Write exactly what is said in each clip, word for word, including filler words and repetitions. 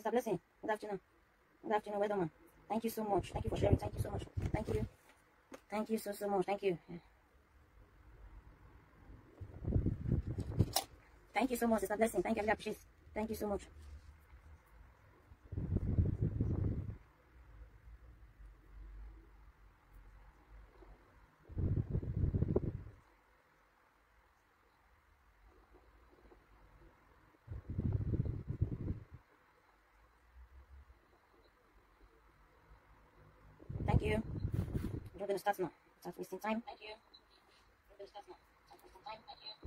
Sister Blessing. Good afternoon. Good afternoon, Weatherman. Thank you so much. Thank you for sharing. Thank you so much. Thank you. Thank you so, so much. Thank you. Thank you so much, Sister Blessing. Thank you. I really appreciate it. Thank you so much. Thank you. We're going to start now. Start wasting time. Thank you. We're going to start now. Start wasting time. Thank you.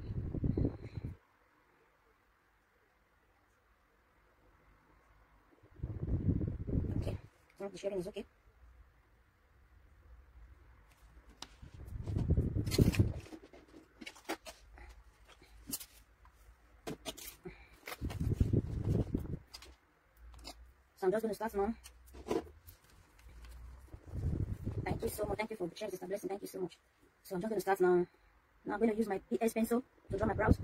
Okay. So the sharing is okay. So I'm just going to start now. Thank you so much. Thank you for the sharing, Sister Blessing. Thank you so much. So I'm just going to start now. Now I'm going to use my P S pencil to draw my brows.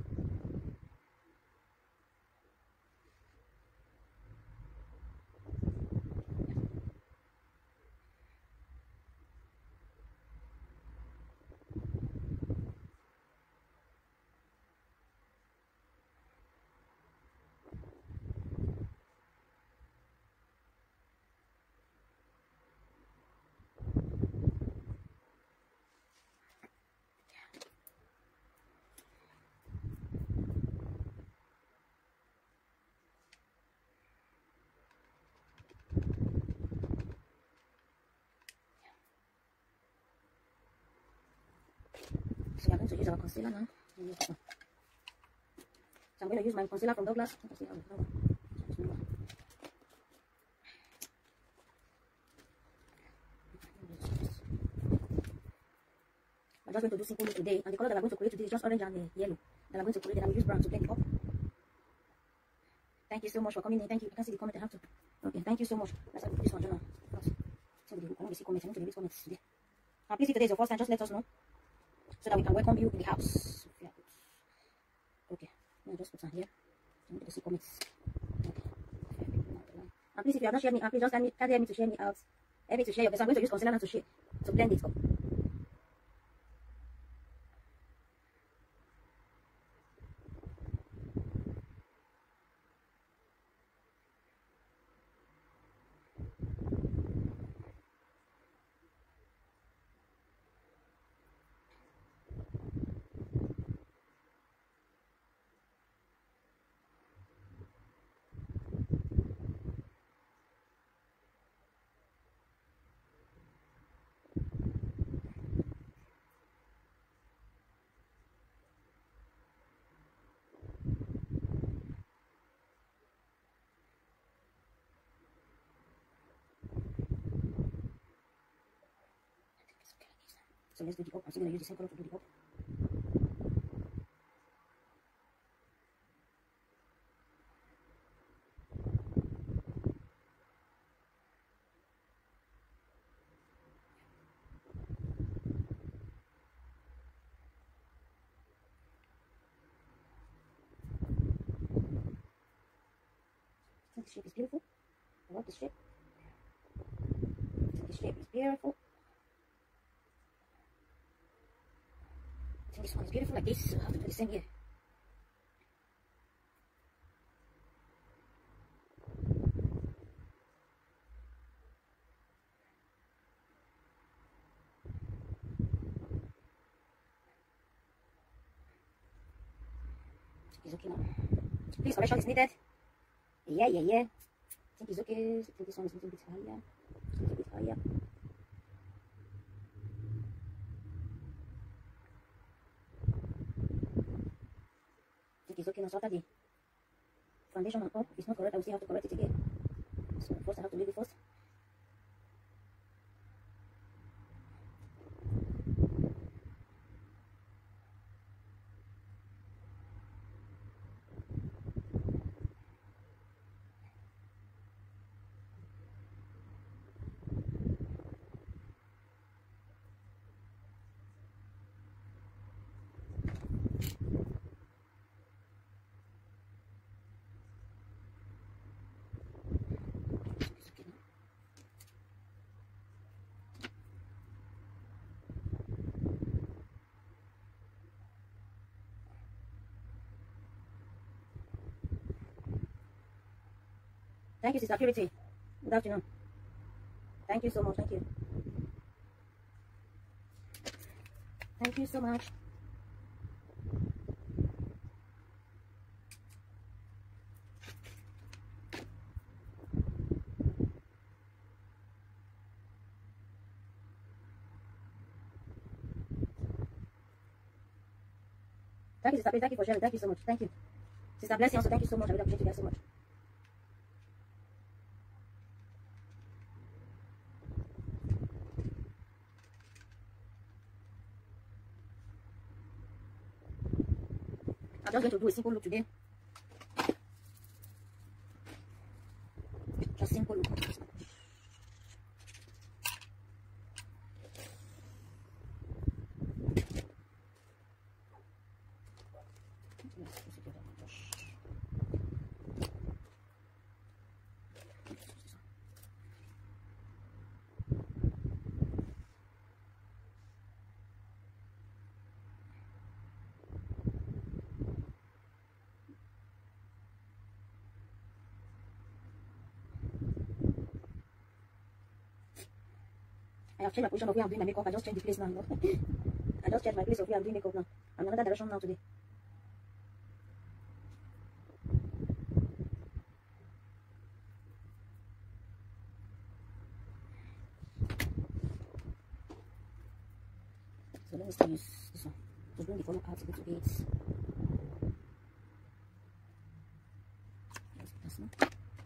So I'm going to use our concealer now. So I'm going to use my concealer from Douglas. I'm just going to do simple look today, and the color that I'm going to create today is just orange and uh, yellow. That I'm going to create, and I will use brown to blend it up. Thank you so much for coming in. Thank you. You can see the comment I have to. Okay, thank you so much. Let's have this one, Jonah. So I want to see comments. I want to read comments today. And please, if today is your first time, just let us know so that we can welcome you in the house. Okay, let me just put some here. I want to see comments. Okay. And please, if you have not shared me, and please just can't hear me to share me out. Help me to share your best. I'm going to use concealer now to share to blend it up. So let's do the up. I'm still going to use the same color to do the up. I think the shape is beautiful. I love the shape. I think the shape is beautiful. I think this one is beautiful like this, so I have to do the same here. It's okay now. Please, correction is needed. Yeah, yeah, yeah. I think it's okay. I think this one is a little bit higher. A little bit higher. It's okay now. So after the foundation on top, if it's not correct, I will still have to correct it again. So first I have to leave it first. Thank you, Sister Purity. Good afternoon. Thank you so much. Thank you. Thank you so much. Thank you, Sister Purity. Thank you for sharing. Thank you so much. Thank you. Sister Blessing also, thank you so much. I really appreciate you guys so much. I'm just going to do a simple look today. Just simple look. I have changed my position of where I'm doing my makeup. I just changed the place now. You know? I just changed my place of where I'm doing makeup now. I'm in another direction now today. So let me still use this one to bring the color out a little bit. That's not.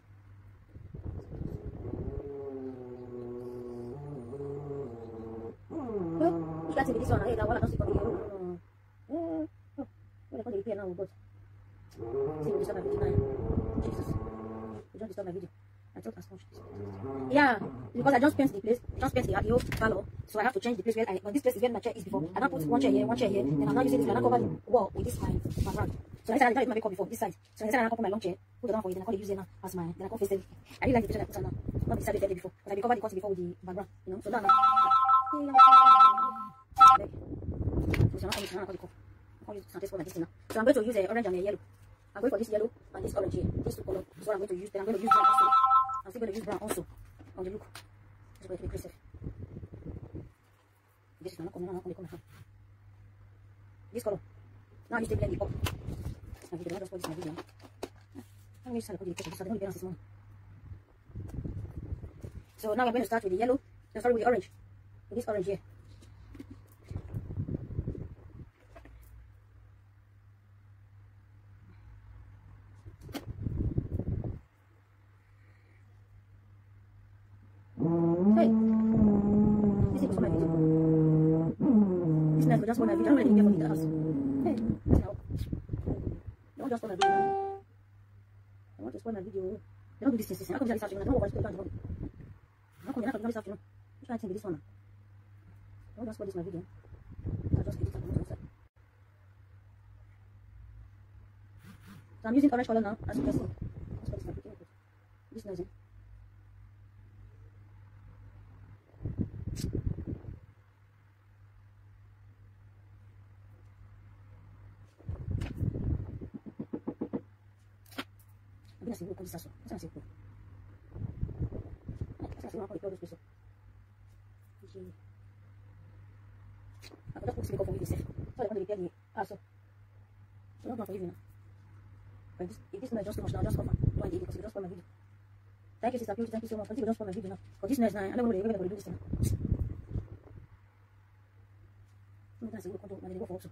With this one, hey, that one I don't see for the yellow. Oh, oh, oh, what I call the repair now, but see, we disturb my video now. Jesus, we don't disturb my video. I thought as much. Yeah, because I just paint the place, just paint the audio color, so I have to change the place where I. But this place is where my chair is before. I don't put one chair here, one chair here, and I'm not using this. I'm not cover the wall with this my background. So next time I did my makeup before this side. So next time I can put my long chair, put it on for it, then I call it use it now as my. Then I can face it. I really like the picture I put on now. Not the side I did before, but I covered the curtain before with the background, you know. So now. So I'm going to use a orange and a yellow. I'm going for this yellow and this orange here. These two colors. So I'm going to use. Then I'm going to use brown also. I'm still going to use brown also on the look. Just going to be aggressive. This is not coming. Not coming. This color. Now I need to blend it up. I need to just put this in my video. I'm going to start with the picture. I don't balance this one. So now I'm going to start with the yellow. Then start with the orange. With this orange here. Hey, this is for my video. This night, just for my video. I'm ready to get the house. Hey, now. Don't just for my video. I want to spoil my video. They don't do this thing. How come this afternoon? I don't know what to do. How come you're not this afternoon? I'm trying to think with this one. Don't just spoil this my video. I'll just get it outside. So I'm using orange color now, as you can see. Let's put this my video. This nice, eh? Apenas seguro com isso. Não sei por. Essa é uma coisa que eu esqueci. Agora eu consigo confundir isso. Olha quando ele pega ah só. Eu não vou fazer não. But this, if this noise just too much now, just come and do it because you just spoil my video. Thank you, Sister Purity. Thank you so much. Continue just spoil my video now. Because this noise now, I don't know whether they're going to do this now. I'm going to go for my go for also.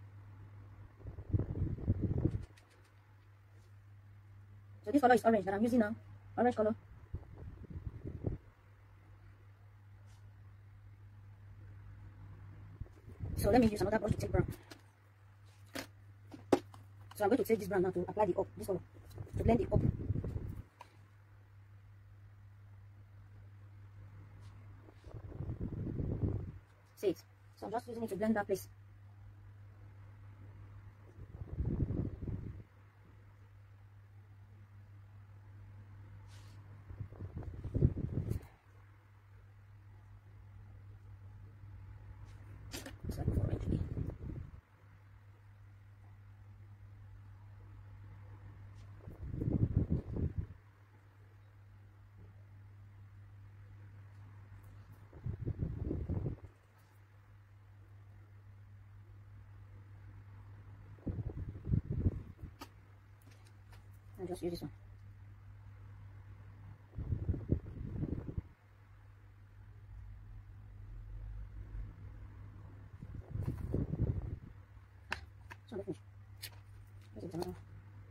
So this color is orange that I'm using now. Orange color. So let me use another brush to take brown. So I'm going to take this brown now to apply the up, this color, to blend it up. See it. So I'm just using it to blend that place. just use this one. So let me finish. Let's get another one.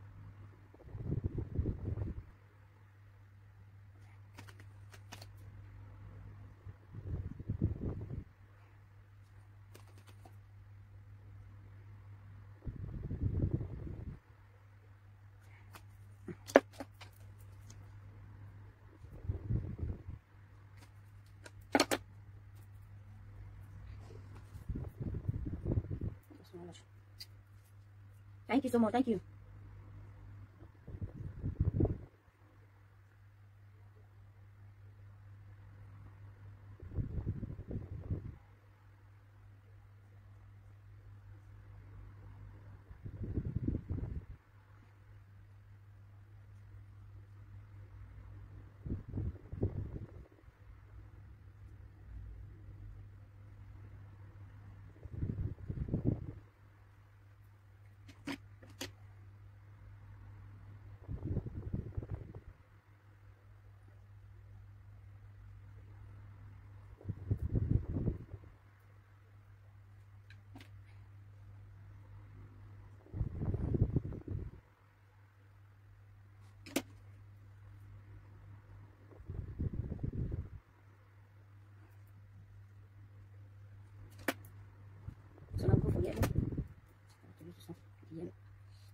Thank you so much. Thank you. So now go for yellow. Yellow.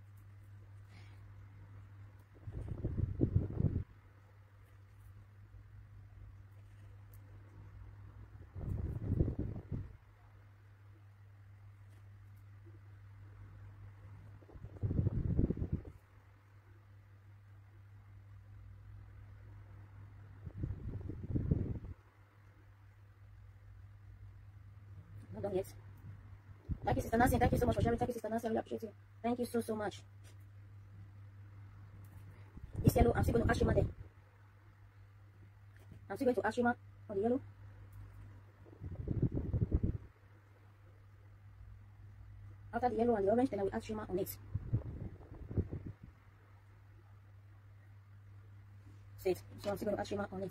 Not done yet. Thank you, Sister Nancy. Thank you so much for sharing. Thank you, Sister Nancy. I really appreciate you. Thank you so, so much. This yellow, I'm still going to Ashima there. I'm still going to Ashima on the yellow. After the yellow and the orange, then I will add shimmer on it. See it. So I'm still going to add shimmer on it.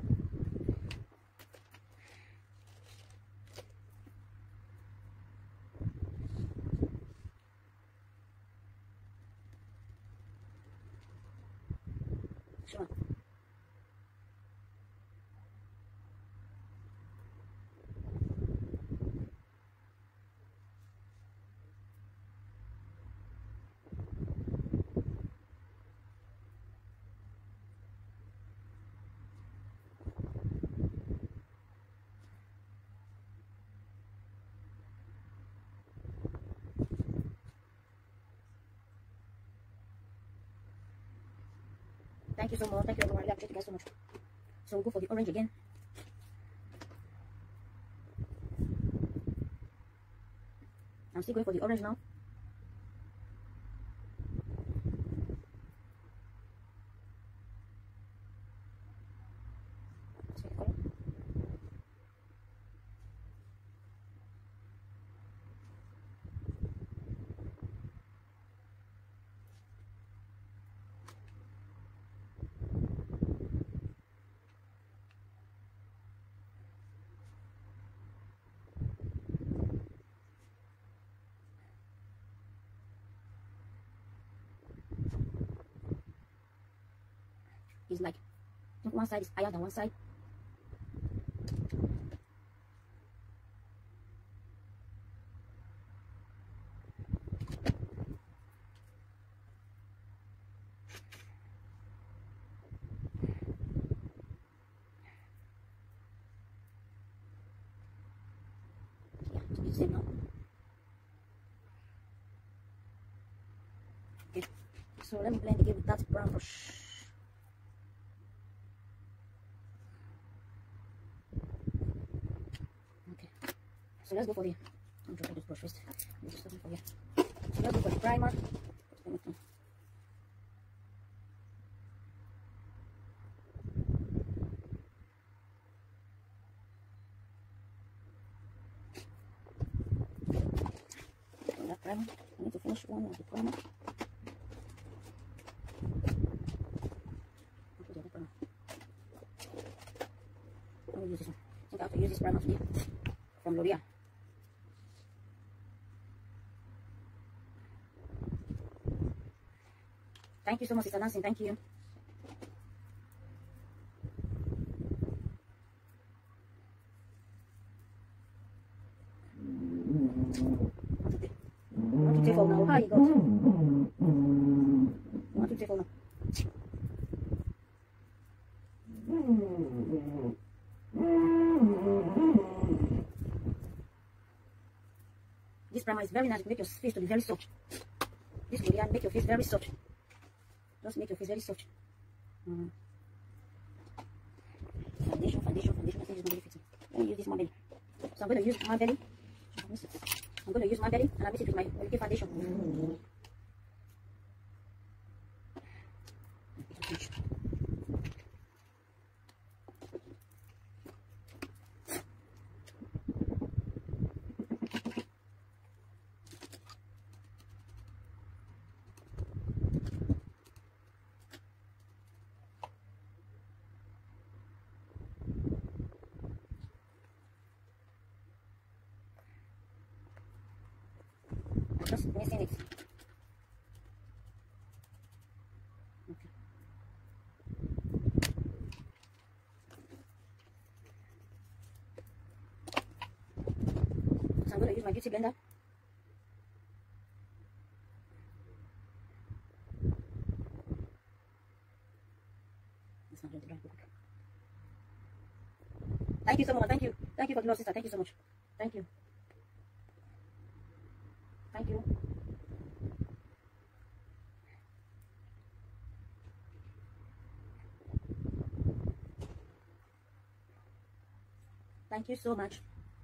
Shimmer. Thank you so much. Thank you everyone. I really appreciate you guys so much. So we'll go for the orange again. I'm still going for the orange now. Is like, I think one side is higher than one side. Yeah, so it's the same now. Okay, so let me blend again with that brown brush. So let's go for the, I'm dropping this brush first. I'm just looking for here. So let's go for the primer. So that primer, I need to finish one of the primer. Let me use this one. I think I have to use this primer today from L'Oreal. Thank you so much, Sister Nancy. Thank you. One, two, three, four now. How you got? One, two, three, four now. This primer is very nice to make your face to be very soft. This will make your face very soft. Just make your face very soft. Mm. Foundation, foundation, foundation. I think it's not really fitting. Let me use this Marbelly. So I'm going to use Marbelly. I'm going to use Marbelly and I mix it with my Olive foundation. Mm. Just missing it. Okay. So I'm going to use my beauty blender. It's not going to dry quick. Thank you so much. Thank you. Thank you for the love, sister. Thank you so much. Thank you. Thank you. Thank you so much.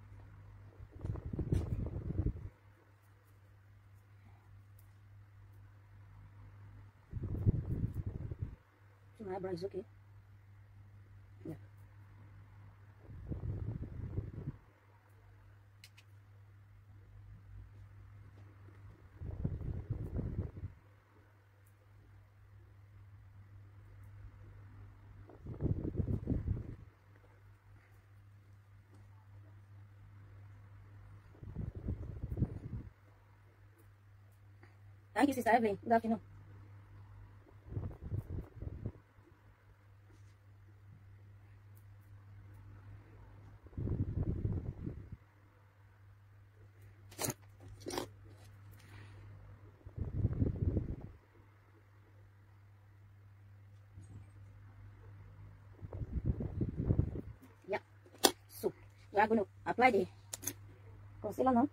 So my eyebrow is okay. Yeah. Thank you, Sister Evelyn. Good afternoon. Yeah. So we are going to apply the concealer now.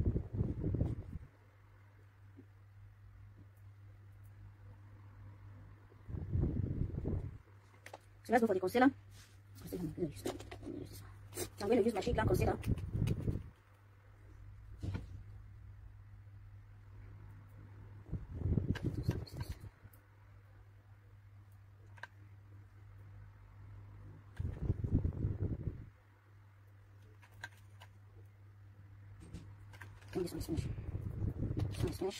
So let's go for the concealer. Concealer I'm going to use. I'm going to use this one. So I'm going to use my Sheet Glam concealer. I think this one is finished. This one is finished.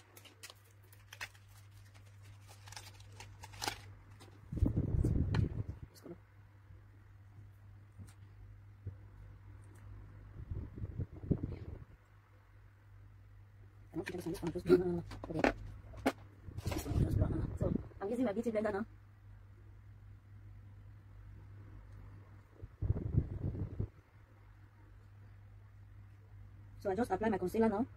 This one, this one, just blend, okay. This one, just blend. So I'm using my beauty blender now. So I just apply my concealer now.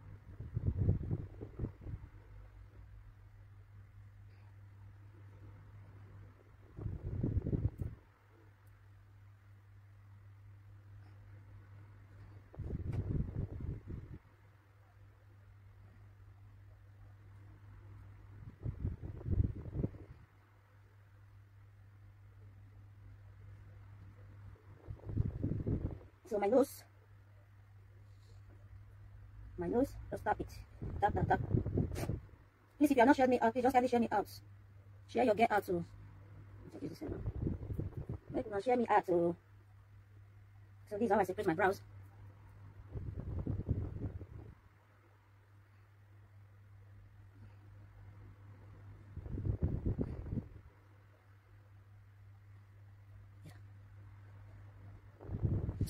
So my nose, my nose, just tap it, tap, tap, tap. Please, if you are not sharing me out, please just kindly share me out. Share your get out, so make you not share me out, so so this is how I separate my brows.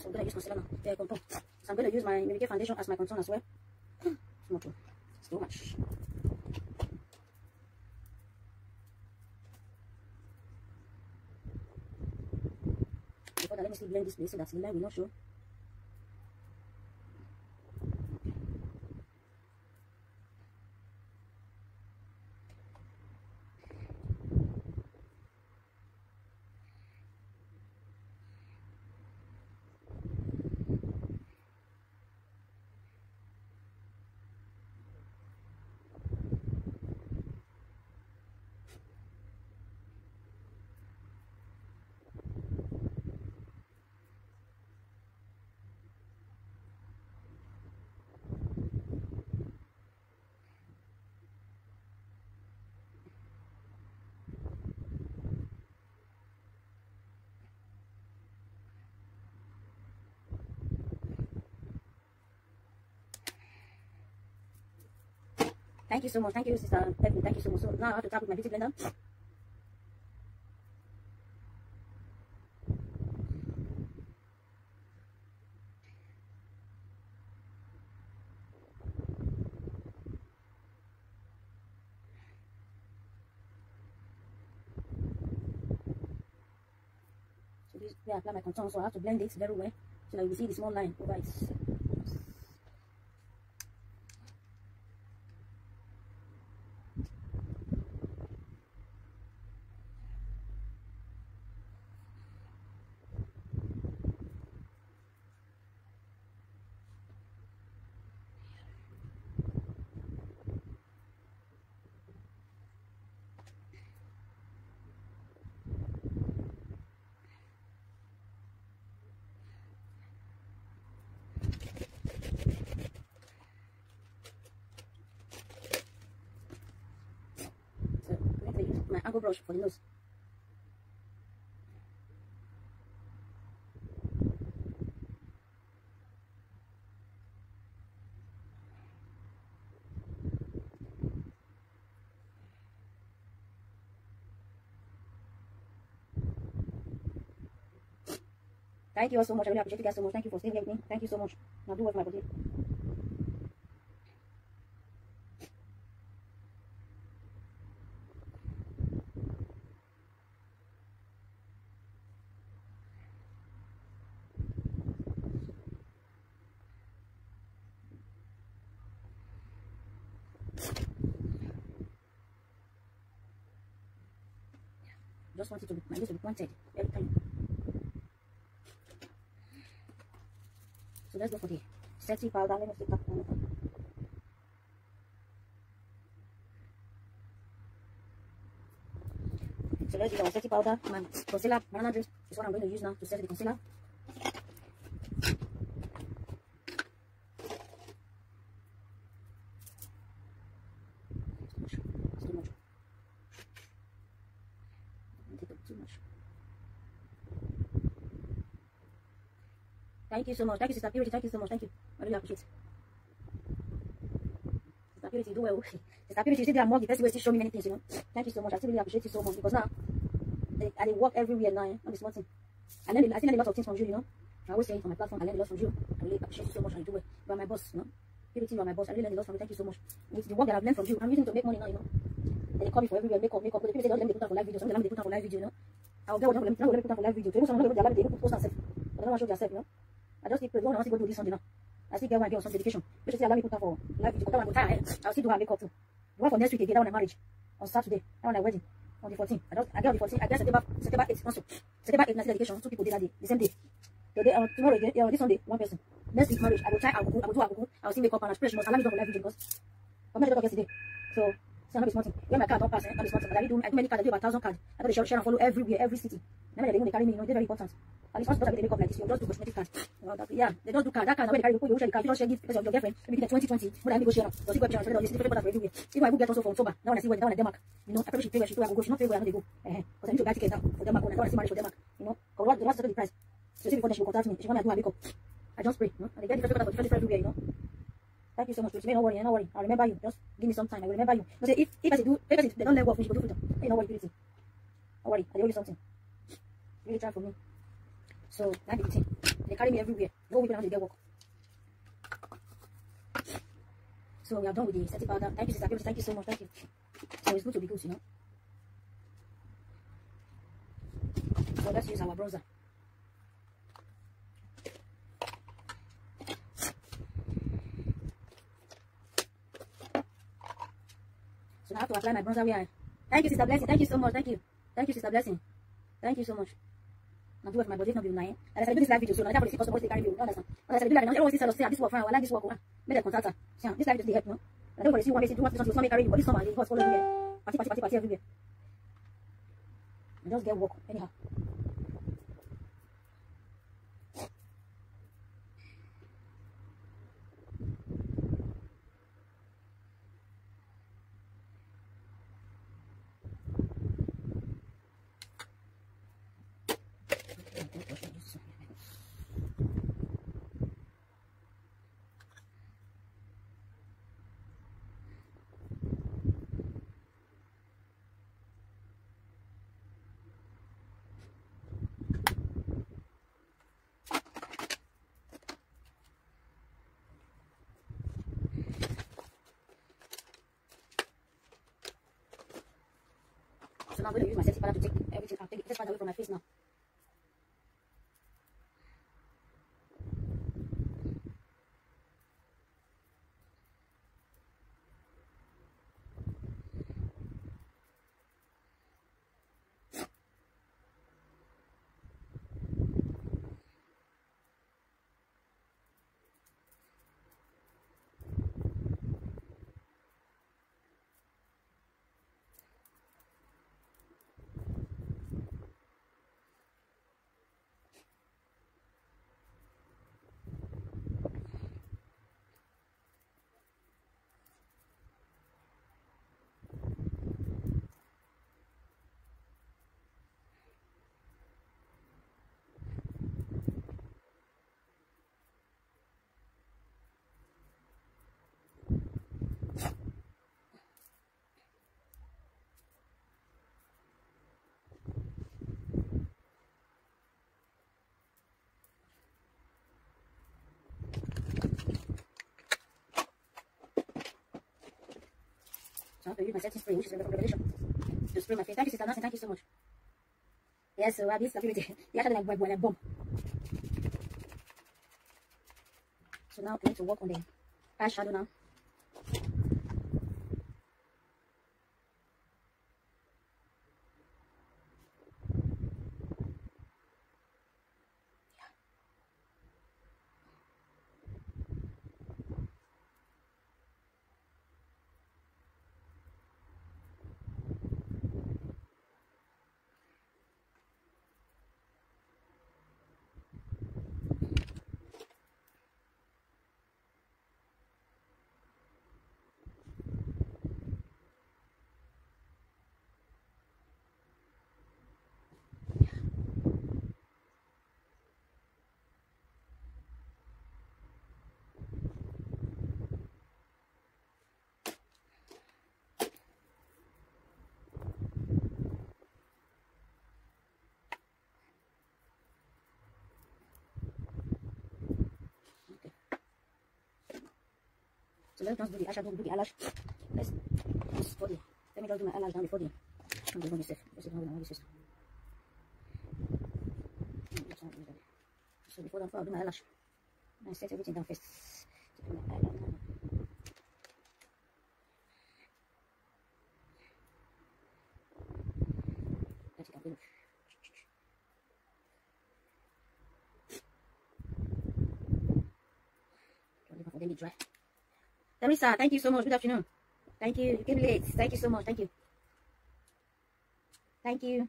So I'm gonna use concealer now. Yeah, contour. So I'm gonna use my Mary Kay foundation as my contour as well. It's not too. It's too much. Before that, let me still blend this place so that the line will not show. Thank you so much. Thank you, Sister Peggy. Thank you so much. So now I have to tap with my beauty blender. So this where I apply my contour, so I have to blend it very well so that you see the small line over it. My angle brush for the nose. Thank you all so much. I really appreciate you guys so much. Thank you for staying here with me. Thank you so much. Now do work my body. Just want it to be, my lips to be pointed every time. So let's go for the setting powder. Let me take that one. So let's use our setting powder. My concealer, banana drink is what I'm going to use now to set the concealer. Thank you so much. Thank you, Sister Purity. Thank you so much. Thank you. I really appreciate it. Sister Purity, do well. Sister Purity, you see, there are more. The best way to show me many things, you know. Thank you so much. I still really appreciate you so much because now they, I work everywhere now. Eh? Not this one thing. I learned, I still learn a lot of things from you, you know. I always say on my platform, I learned a lot from you. I really appreciate you so much and you do well. You are my boss, you know. Purity, you are my boss. I really learned a lot from you. Thank you so much. With the work that I've learned from you, I'm using to make money now, you know. And they call me for everywhere, make up, make up. But the people say, don't let me put out for live video. Some of them they put out for live video, you know. I'll get what they put out for live video. Even some of them they put post themselves. But they don't want to show themselves, you know. I just keep praying. I want to go do this Sunday now. I still get one day on some dedication. Which is allow me to put her for live video. That one go tie her hair. I'll still do her makeup too. The one for next week again, that one on marriage. On Saturday. That one on wedding. On the fourteenth. I just I get on the fourteenth. I get September September eighth also. September eighth, dedication. Two people did that day. The same day. The day uh, tomorrow again, uh, this Sunday, one person. Next week marriage. I will try, I will go, I will do, I will go. I will see makeup and I pray she must allow me to do live video because I'm not yesterday. So so not be smart. When my card don't pass, not be smart. I do I do many cards, I do about thousand cards. I got to share, share and follow everywhere, every city. Remember they don't carry me, you know, they're very important. At least once you make up like this, you just do cosmetic cards. Well, that, yeah, they don't do card. That card, when they carry, you put your share the card. You don't share gift because of your girlfriend. Maybe get twenty twenty. But I go share. So see what channel. So this different for everywhere. Even I will get also from October. Now when I see where that one at Denmark. You know, I probably should pay where she do. I will go. She not pay where I know they go. Eh, because I need to buy ticket now for Denmark. When I want to see marriage for Denmark. You know, because what they want to settle the price. So see before they should contact me. She want me to do my makeup. I just pray. You know, and they get different for different everywhere. You know. Thank you so much, Purity. Don't worry, don't worry. I'll remember you. Just give me some time. I will remember you. You say if if I do, if I they don't let work, we should go do it. Hey, don't worry, Purity. Don't worry. I owe you something. Really try for me. So, thank you. They carry me everywhere. No weekend I want to get work. So we are done with the setting powder. Thank you, sister. Thank you so much. Thank you. So it's good to be good, you know. So let's use our bronzer. So now I have to apply my bronzer where I... Thank you, Sister Blessing. Thank you so much. Thank you. Thank you, Sister Blessing. Thank you so much. Now do it for my body, if not be nine. And I said, do this live video, so now I have to see customers they carry you. You understand? But I said, do like, I always tell us, say, this work, fine, I like this work. Make them contact her. See, this live video, they help, you know. And everybody see one message, do what this one, so carry you, but this summer, they go follow everywhere. Party, party, party, party everywhere. And just get work, anyhow. So now I'm going to use my setting powder to take everything out. Take this part away from my face now. So I have to use my setting spray, which is from Revelation, to spray my face. Thank you, Sister Nancy. Thank you so much. Yes, so I have this ability. You actually like when I bomb. So now I need to work on the eyeshadow now. So let's just do the eyeshadow, do the eyelash. Let's just for the, let me just do my eyelash down before the, I'm going to this this is how I want this. So before that, I'll do my eyelash. I set everything down first. To do my eyeliner. Let it go. For them to dry. Teresa, thank you so much. Good afternoon. Thank you. You came late. Thank you so much. Thank you. Thank you.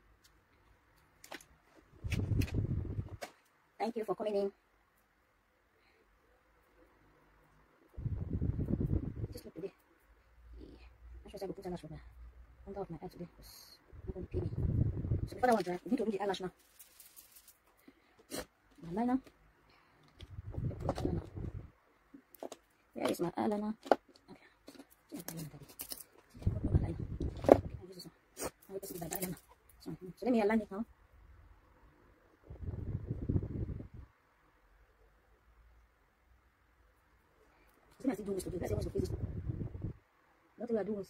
Thank you for coming in. Just look today. I'm sure I will put eyelash on the under of my eye today. It's not going to pay me. So before that one dry, we need to do the eyelash now. My liner. Where is my eyeliner? Okay. So let me align it now. I still do this to do. Let's say what's the physics. Not what I do is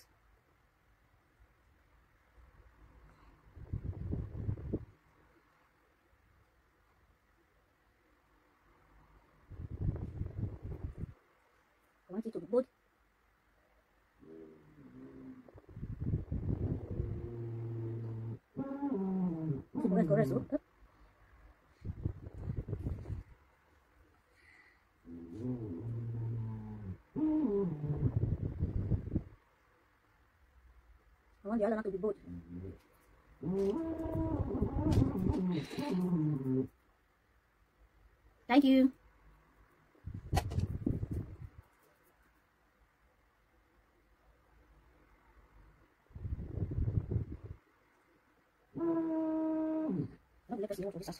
I want it to be bold. Correct, correct, so. I want the other one to be bold. Thank you. Not let us know for this.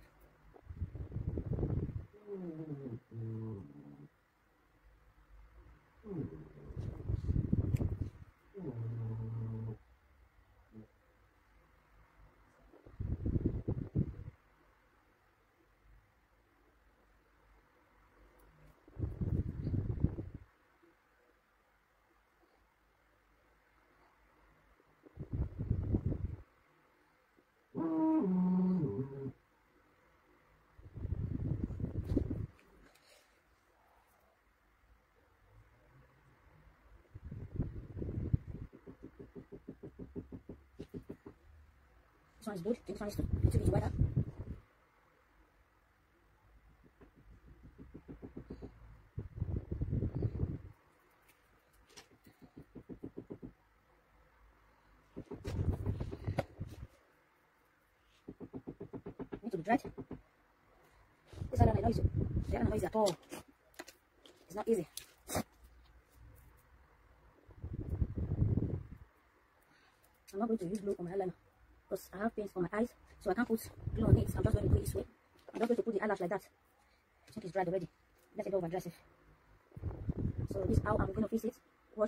This one is good. This one is to be weather. Need to be dried. This eyeliner is not easy. The eyeliner is not easy at all. It's not easy. I'm not going to use glue on my eyeliner because I have pains on my eyes, so I can't put glue on it. I'm just going to do it this way. I'm just going to put the eyelash like that. I think it's dried already. Let it over dress it. So this is how I'm going to fix it. Watch.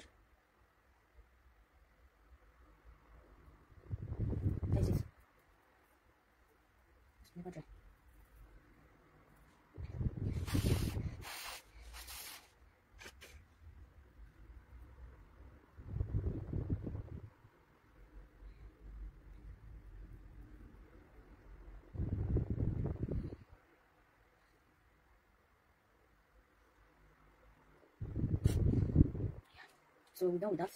That's it. It's never dry. So we're done with that.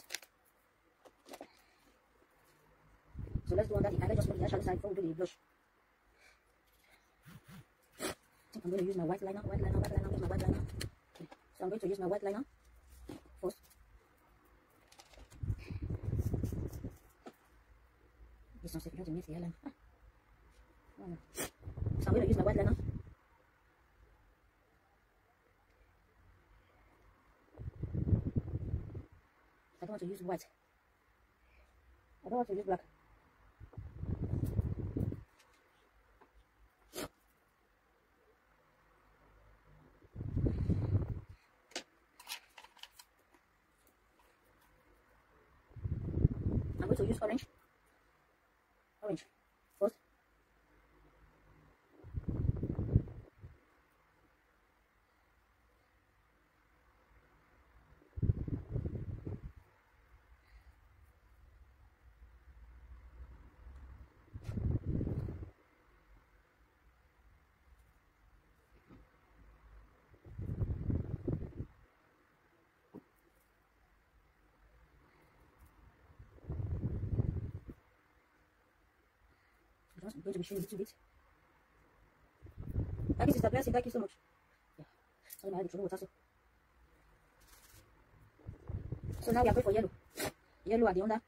So let's do on that. I just want the actual side before we do the blush. I think I'm going to use my white liner, white liner, white liner, use my white liner. Okay. So I'm going to use my white liner first. This one's not to miss the eyeliner. Ah. Oh, no. So I'm going to use my white liner. I don't want to use white. I don't want to use black. I'm going to use orange. Orange first. I'm going to be showing a little bit. Thank you, Sister Blessing. Thank you so much. Yeah. So now I have the water. So. so now we are going for yellow. Yellow at the under.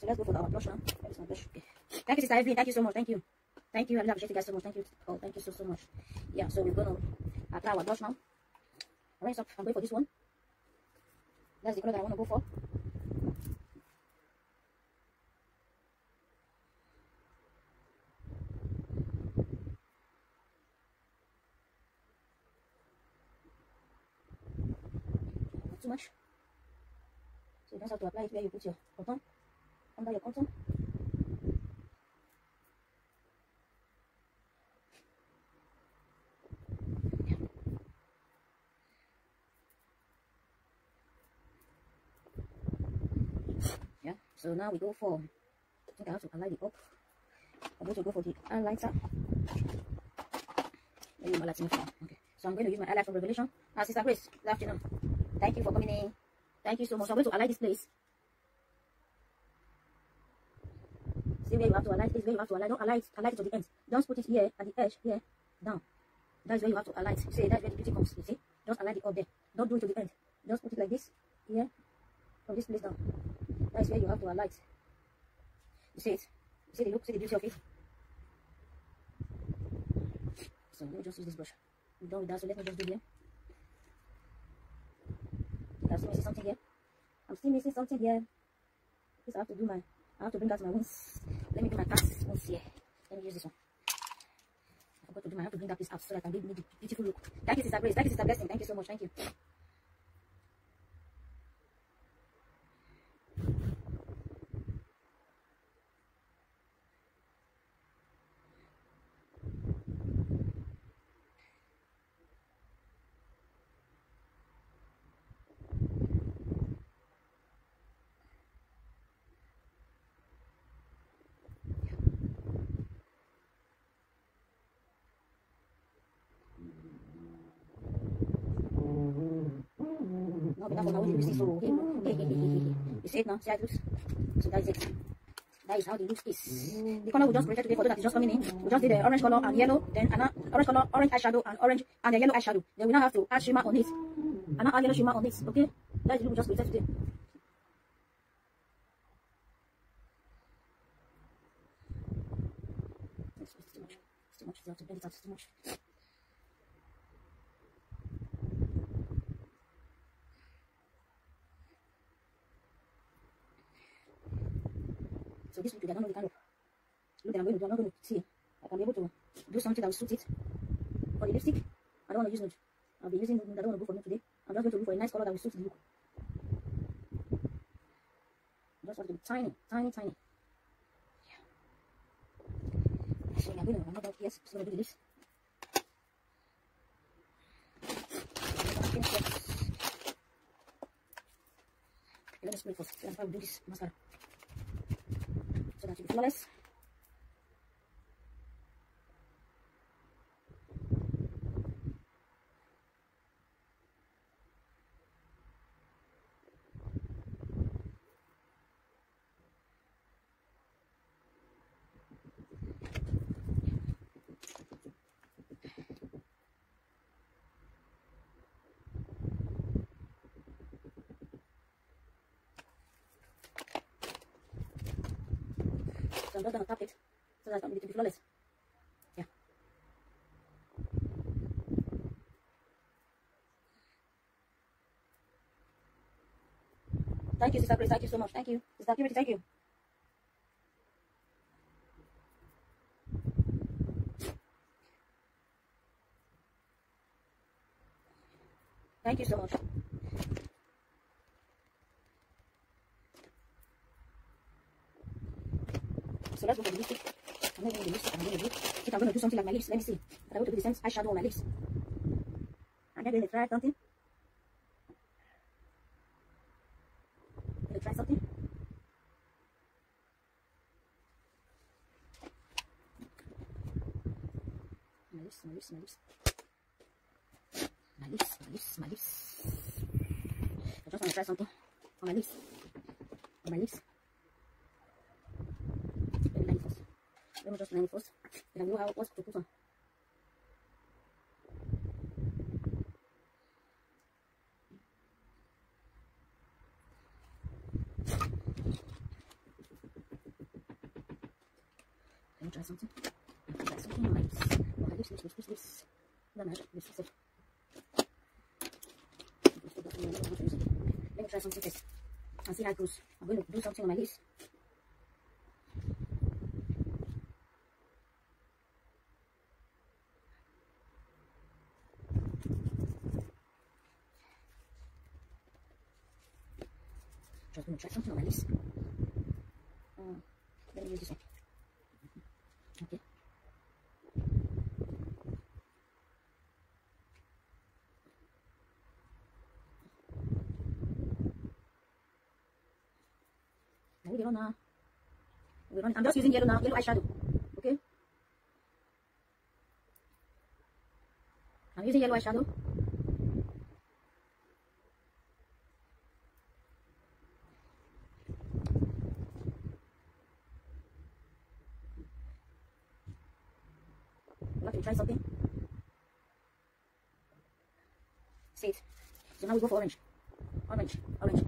let's go for our blush now. That is my blush. Okay. Thank you, Sister Evelyn. Thank you so much. Thank you. Thank you. I really appreciate you guys so much. Thank you. Oh, thank you so, so much. Yeah, so we're going to apply our blush now. Alright, so I'm going for this one. That's the color that I want to go for. Not too much. So you just have to apply it where you put your contour, under your contour. Yeah, so now we go for, I think I have to align it up. I'm going to go for the highlighter. Maybe my lighting. Okay, so I'm going to use my highlight from Revelation. Ah, Sister Grace, good afternoon. Thank you for coming in. Thank you so much. So I'm going to align this place. See where you have to align this, where you have to align. Don't align it, align it to the end. Don't put it here at the edge, here, down. That's where you have to align it. You see, that's where the beauty comes. You see, just align it up there. Don't do it to the end. Just put it like this, here, from this place down. That's where you have to align it. You see it? You see the look, see the beauty of it? So let me just use this brush. I'm done with that, so let me just do here. I'm still missing something here. I'm still missing something here. Because I have to do my, I have to bring out my wings. Let me do my cast wings here. Let me use this one. I forgot to do my, I have to bring out this out so that I can give me the beautiful look. Thank you, Sister Grace. Thank you, Sister Blessing. Thank you so much. Thank you. No, but that's not what you see. So, hey, hey, hey, hey, hey. You see it now? See how it looks? So that is it. That is how the look is. The color we just created today for those that is just coming in. We just did the orange color and yellow, then an orange color, orange eyeshadow and orange and the yellow eyeshadow. Then we now have to add shimmer on it. And now add yellow shimmer on it. Okay? That is the look we just created today. It's too much. It's too much. You have to blend it out. It's too much. So this look, I don't know the kind of look that I'm going to do. I'm not going to see. I can be able to do something that will suit it. For the lipstick, I don't want to use nude. I'll be using nude. I don't want to go for nude today. I'm just going to look for a nice color that will suit the look. Just want to be tiny, tiny, tiny. Yeah. So I'm going to, I'm not going to, yes, I'm going to do the lips. Okay, let me spray first. Let's probably do this mascara. So that should be flawless. So I'm just going to tap it so that it will be flawless. Yeah. Thank you, Sister Grace. Thank you so much. Thank you. Sister Purity, thank you. Thank you so much. So let's go for the lipstick. I'm not doing the lipstick. I'm going to do. I think I'm going to do something like my lips. Let me see. I'm going to do the same eyeshadow on my lips. I'm then going to try something. I'm going to try something. My lips, my lips, my lips. My lips, my lips, my lips. I just want to try something on my lips. On my lips. Let me line it first. Let me just line it first. Then I know how what to put on. Let me try something. Let me try something on my lips. Oh, my lips, lips, lips, lips, lips. No, no, lips, lips, lips. Let me try something first and see how it goes. I'm going to do something on my lips. Just going to try something on my lips. Uh, let me use this one. Okay. Now we run now. We run. I'm just using yellow now, yellow eyeshadow. Okay. I'm using yellow eyeshadow. Let me try something. See it. So now we go for orange. Orange. Orange.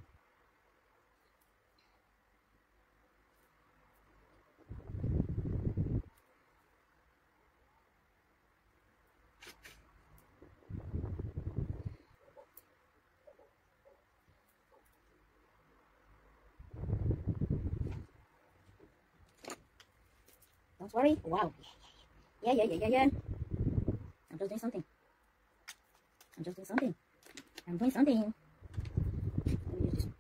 Don't worry. Wow. Yeah, yeah, yeah, yeah, yeah. I'm just doing something. I'm just doing something. I'm doing something. Let me use this.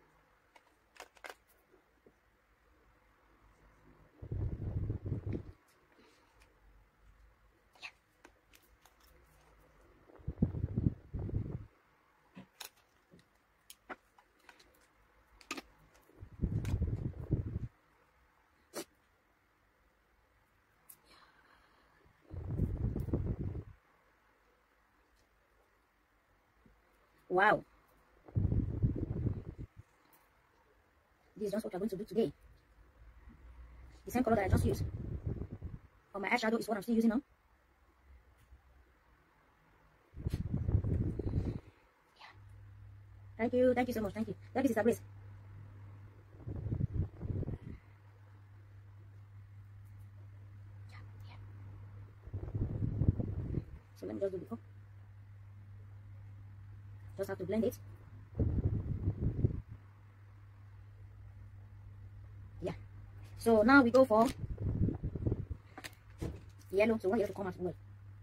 Yeah. Wow. This is just what we're going to do today. The same color that I just used for my eyeshadow is what I'm still using now. Yeah. Thank you. Thank you so much. Thank you. Thank you, Sister Grace. Yeah, yeah. So let me just do the cup. Just have to blend it. Yeah. So now we go for yellow. So I want yellow to come out well.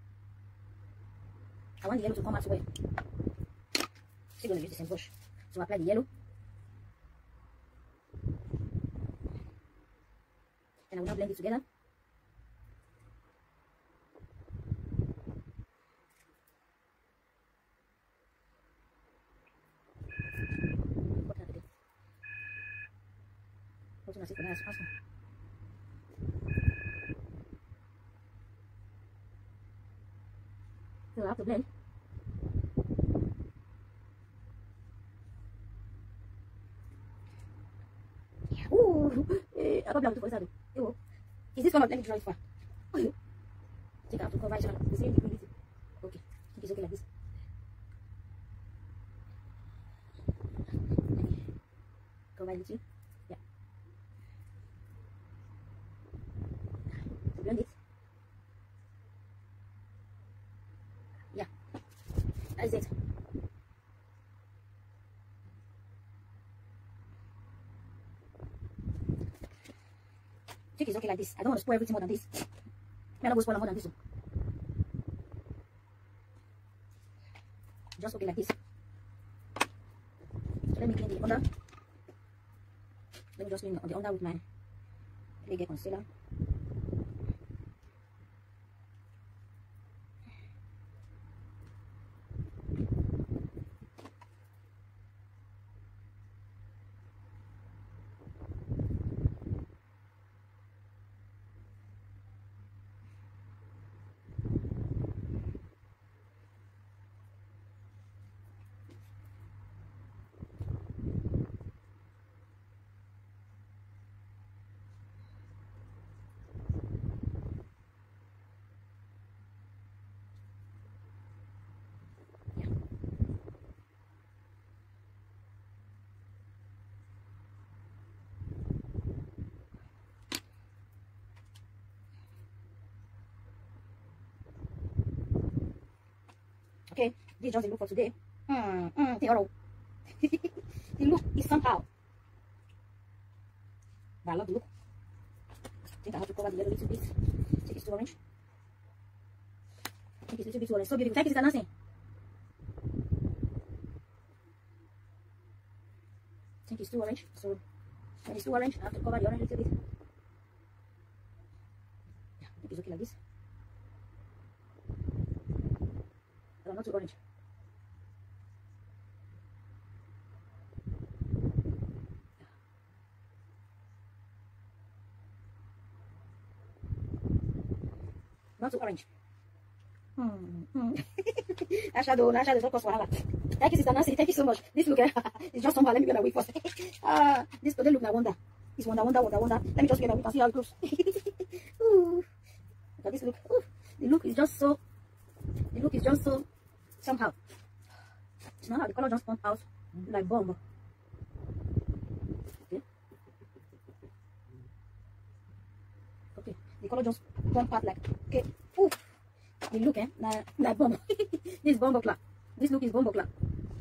I want the yellow to come out well. Still going to use the same brush. So apply the yellow. And I will now blend it together. Así con eso, paso. So I have to blend. Ooh, eh, I got blood for this. Is this one? Let me draw it far. Check out to cover it. The same degree. Okay, I think it's okay like this. Cover it too. Yeah. Blend it. Yeah, that's it. I think it's okay like this. I don't want to spoil everything more than this. I'm not going to spoil more than this one. Just okay like this. So let me clean the under. Let me just clean the under with my Lege concealer. Okay, this is just the look for today. Mm, mm, the the look is somehow, but I love the look. I think I have to cover the yellow a little bit. Take it to orange. Take it a little bit to orange. So beautiful. Thank you, Sister Nancy. I think it's too orange. So when it's too orange, I have to cover the orange a little bit. Yeah, I think it's okay like this. But not too orange. Not too orange. Hmm. hmm. That shadow, that shadow, don't cost wahala. Thank you, Sister Nancy. Thank you so much. This look uh, is just somehow. Let me get away first. uh, this today look like wonder. It's wonder, wonder, wonder, wonder. Let me just get away and see how it goes. Ooh. Look at this look. Ooh. The look is just so. The look is just so somehow. It's not how the color just pump out like bomb. Okay. Okay. The color just pump out like. Okay. Ooh. The look, eh? Like, like bomb. This is bomb clap. This look is bomb clap.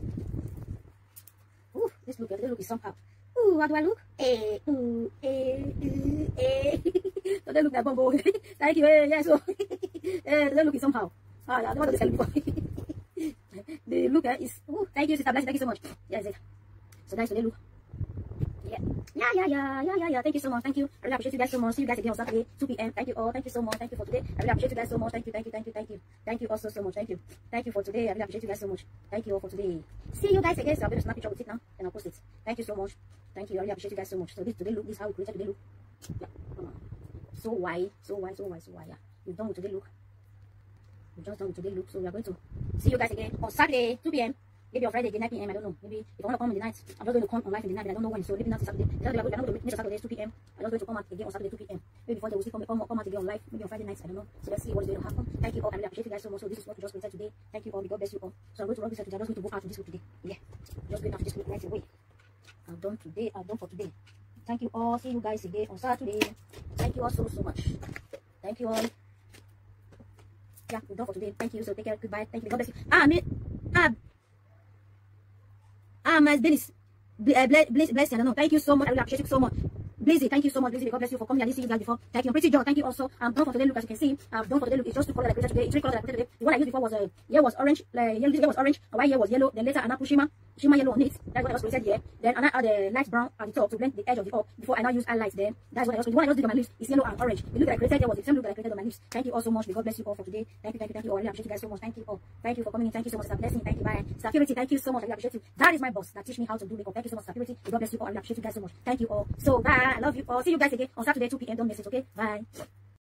Ooh, this look, this look is somehow. Ooh, how do I look? Eh, ooh, eh, ooh, eh. So they look like bomb. Thank you, eh, yeah, so. Eh, they look is somehow. Ah, yeah, I don't want to tell before. The look eh, is. Ooh, thank you, Sister Blessing. Thank you so much. Yes, yes. So nice, so they look. Yeah. Yeah, yeah, yeah, yeah, yeah, yeah. Thank you so much. Thank you. I really appreciate you guys so much. See you guys again on Saturday, two P M Thank you all. Thank you so much. Thank you for today. I really appreciate you guys so much. Thank you, thank you, thank you, thank you. Thank you also so much. Thank you. Thank you for today. I really appreciate you guys so much. Thank you all for today. See you guys again. So I'm going to snap picture with it now and I'll post it. Thank you so much. Thank you. I really appreciate you guys so much. So this today look, this is how we created today look. Yeah. Come on. So why? So why? So why? So why? Yeah. We've done with today look. We've just done with today look. So we are going to see you guys again on Saturday, two P M Maybe on Friday, nine P M I don't know. Maybe if I want to come in the night, I'm just going to come on live in the night. But I don't know when. So maybe not Saturday. Saturday, I'm going to make Saturday two P M I'm just going to come out again on Saturday two P M Maybe before they will still come, come, come out again on live. Maybe on Friday nights. I don't know. So let's see what is going to happen. Thank you all. I really appreciate you guys so much. So this is what we just created today. Thank you all. God bless you all. So I'm going to run this today. I'm just going to go out to this week today. Yeah. Just going out to this week right away. I'm done today. I'm done for today. Thank you all. See you guys again on Saturday. Thank you all so so much. Thank you all. Yeah, we're done for today. Thank you. So take care. Goodbye. Thank you. God bless you. Ah, me. Ah. Ah, my Bliss, uh, Bliss, bless you. I don't know. Thank you so much. I really appreciate you so much. Blizzy, thank you so much. Blizzy, God bless you for coming. I didn't see you guys before. Thank you. Pretty John, thank you also. I'm done for today. Look, as you can see, I'm done for today. Look, it's just two colors that I created today. It's three colors that I created today. The one I used before was uh, here was orange. Like here, here was orange. White here was yellow. Then later I now put shimmer, shimmer yellow on it. That's what I just created here. Then I now add the light brown at the top to blend the edge of the up. Before I now use highlights. Then that's what I just. The one I just did on my lips is yellow and orange. The look that I created here was the same look that I created on my lips. Thank you all so much. God bless you all for today. Thank you, thank you, thank you all. I really appreciate you guys so much. Thank you all. Thank you for coming in. Thank you so much. Sister Blessing. Thank you. Bye. Sister Purity, thank you so much. I really appreciate you. That is my boss that teach me how to do makeup. Thank you so much, Sister Purity. God bless you all. I really appreciate you guys so much. Thank you all. So bye. I love you all. See you guys again on Saturday two P M Don't miss it. Okay. Bye.